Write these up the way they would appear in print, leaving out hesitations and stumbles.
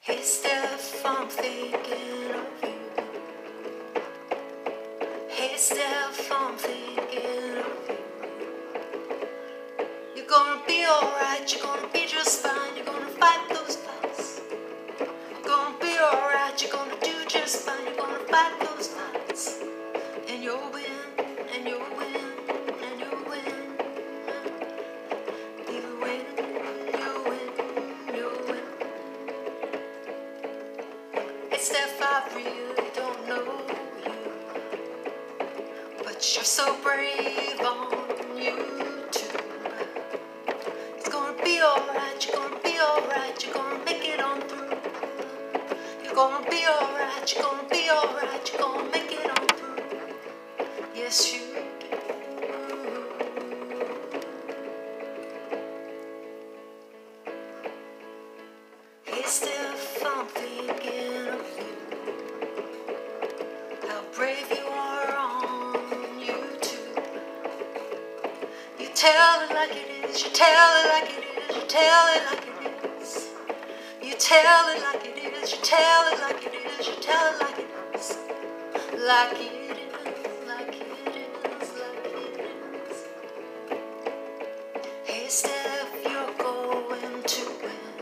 Hey Steph, I'm thinking of you. Hey Steph, I'm thinking of you. You're gonna be alright, you're gonna be just fine, you're gonna fight those fights. You're gonna be alright, you're gonna do just fine, you're gonna fight those fights. And you'll win, and you'll win, and you'll win. You win, you'll win, you'll win. Hey Steph, I really don't know you, but you're so brave on YouTube. It's gonna be alright, you're gonna be alright, you're gonna make it on through. You're gonna be alright, you're gonna be alright, you're gonna make it on through. Yes, you do. Hey Steph, I'm thinking of you. How brave you are on YouTube. You tell it like it is, you tell it like it is, you tell it like it is. You tell it like it is, you tell it like it is, you tell it like it is. Like it is, like it is, like it is. Hey Steph, you're going to win.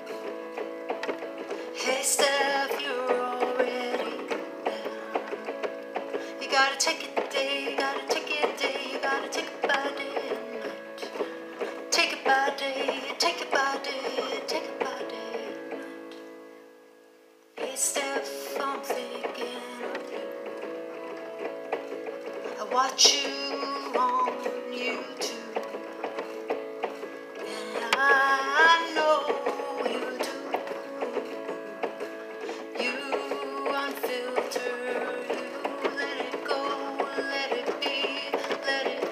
Hey Steph, you're already there. You gotta take it day, you gotta take it day, you gotta take it by day and night. Take it by day, take it by day, take it by day and night. Hey Steph, I'm thinking of you. I watch you on YouTube, and I know you do. You unfilter, you let it go, let it be, let it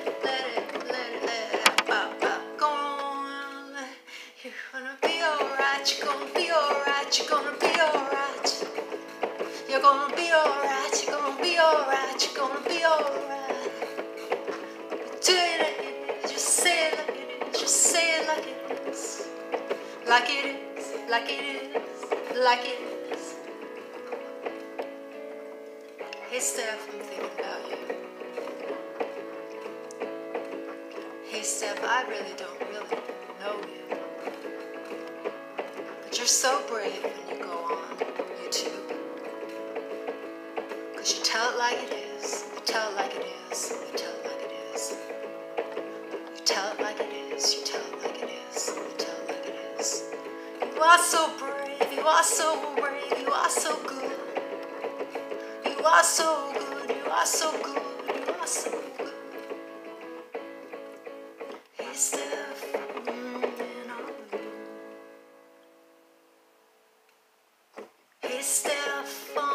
go on. You're gonna be alright, you're gonna be alright, you're gonna be alright. You're gonna be alright, you're gonna be alright, you're gonna be alright. Do it like it is, just say it like it is, just say it like it is. Like it is, like it is, like it is. Hey Steph, I'm thinking about you. Hey Steph, I really don't really know you, but you're so brave when you go on YouTube. Cause you tell it like it is, you tell it like it is, you tell it like it is. You tell it like it is, you tell it like it is, you tell it like it is. You are so brave, you are so brave, you are so good. You are so good, you are so good, you are so good. Hey Steph, thinking of you. Hey Steph,